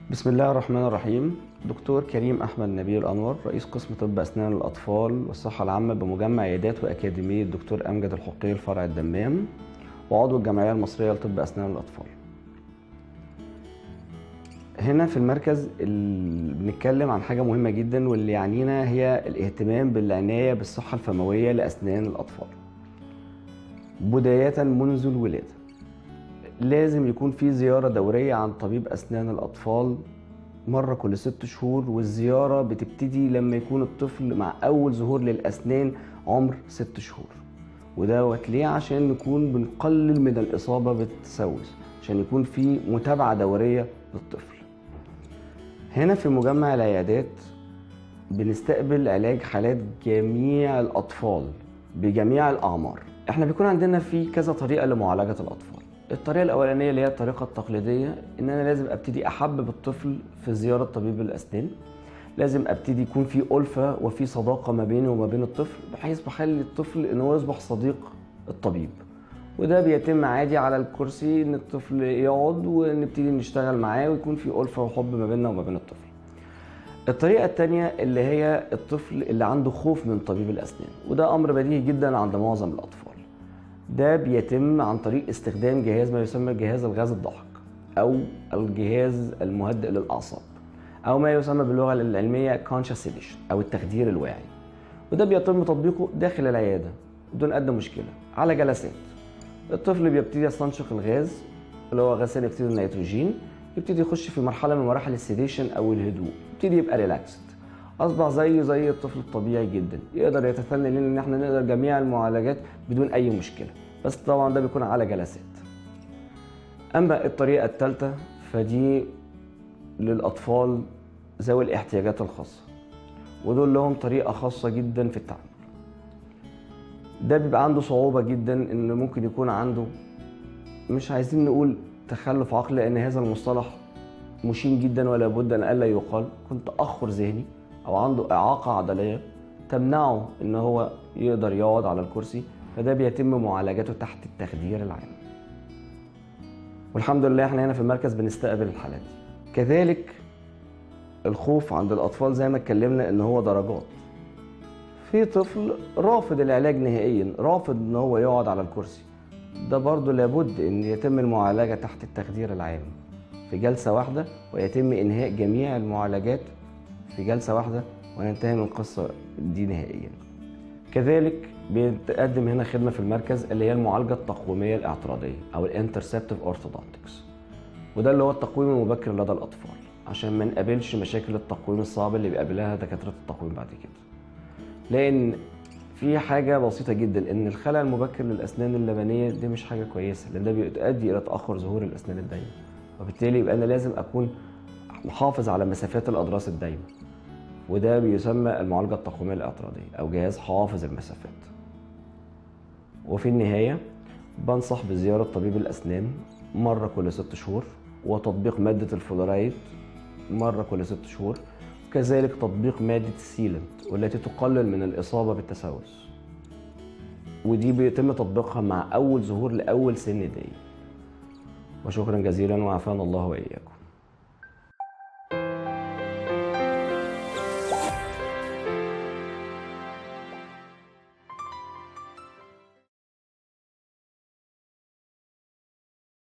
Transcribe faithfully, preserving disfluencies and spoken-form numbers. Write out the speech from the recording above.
بسم الله الرحمن الرحيم. دكتور كريم أحمد نبيل أنور، رئيس قسم طب أسنان الأطفال والصحة العامة بمجمع عيادات وأكاديمية دكتور أمجد الحقي الفرع الدمام، وعضو الجمعية المصرية لطب أسنان الأطفال. هنا في المركز اللي بنتكلم عن حاجة مهمة جدا واللي يعنينا هي الاهتمام بالعناية بالصحة الفموية لأسنان الأطفال بداية منذ الولادة. لازم يكون في زيارة دورية عن طبيب أسنان الأطفال مرة كل ست شهور، والزيارة بتبتدي لما يكون الطفل مع أول ظهور للأسنان عمر ست شهور. ودوت ليه؟ عشان نكون بنقلل من الإصابة بالتسوس، عشان يكون في متابعة دورية للطفل. هنا في مجمع العيادات بنستقبل علاج حالات جميع الأطفال بجميع الأعمار. احنا بيكون عندنا في كذا طريقة لمعالجة الأطفال. الطريقة الأولانية اللي هي الطريقة التقليدية، إن أنا لازم أبتدي أحبب الطفل في زيارة طبيب الأسنان. لازم أبتدي يكون في ألفة وفي صداقة ما بيني وما بين الطفل، بحيث بخلي الطفل إن هو يصبح صديق الطبيب. وده بيتم عادي على الكرسي، إن الطفل يقعد ونبتدي نشتغل معاه ويكون في ألفة وحب ما بيننا وما بين الطفل. الطريقة التانية اللي هي الطفل اللي عنده خوف من طبيب الأسنان، وده أمر بديهي جدا عند معظم الأطفال. ده بيتم عن طريق استخدام جهاز ما يسمى جهاز الغاز الضاحك، أو الجهاز المهدئ للأعصاب، أو ما يسمى باللغة العلمية conscious sedation أو التخدير الواعي. وده بيتم تطبيقه داخل العيادة بدون أدنى مشكلة على جلسات. الطفل بيبتدي يستنشق الغاز اللي هو غاز ثاني أكسيد النيتروجين، يبتدي يخش في مرحلة من مراحل السيديشن أو الهدوء، يبتدي يبقى ريلاكسد، أصبح زيه زي الطفل الطبيعي جدا، يقدر يتثنى لنا إن احنا نقدر جميع المعالجات بدون أي مشكلة. بس طبعا ده بيكون على جلسات. أما الطريقة الثالثة فدي للأطفال ذوي الاحتياجات الخاصة، ودول لهم طريقة خاصة جدا في التعامل. ده بيبقى عنده صعوبة جدا، إن ممكن يكون عنده، مش عايزين نقول تخلف عقلي لأن هذا المصطلح مشين جدا ولا بد أن ألا يقال، يكون تأخر ذهني أو عنده إعاقة عضلية تمنعه إن هو يقدر يقعد على الكرسي، فده بيتم معالجته تحت التخدير العام. والحمد لله احنا هنا في المركز بنستقبل الحالات دي. كذلك الخوف عند الأطفال زي ما اتكلمنا إن هو درجات. في طفل رافض العلاج نهائيا، رافض إن هو يقعد على الكرسي، ده برضه لابد إن يتم المعالجة تحت التخدير العام في جلسة واحدة، ويتم إنهاء جميع المعالجات في جلسة واحدة وننتهي من القصة دي نهائيا. كذلك بيتقدم هنا خدمة في المركز اللي هي المعالجة التقويمية الاعتراضية أو الانترسبتيف اورثودونتكس، وده اللي هو التقويم المبكر لدى الأطفال، عشان ما نقابلش مشاكل التقويم الصعبة اللي بيقابلها دكاترة التقويم بعد كده. لأن في حاجة بسيطة جدا، إن الخلع المبكر للأسنان اللبنية دي مش حاجة كويسة، لأن ده بيؤدي إلى تأخر ظهور الأسنان الدايمة، وبالتالي يبقى أنا لازم أكون محافظ على مسافات الأضراس الدايمة، وده بيسمى المعالجة التقويمية الاعتراضية أو جهاز حافظ المسافات. وفي النهاية بنصح بزيارة طبيب الأسنان مرة كل ست شهور، وتطبيق مادة الفلورايد مرة كل ست شهور، وكذلك تطبيق مادة السيلنت والتي تقلل من الإصابة بالتسوس، ودي بيتم تطبيقها مع أول ظهور لأول سن دايم. وشكرا جزيلا وعافانا الله وإياكم.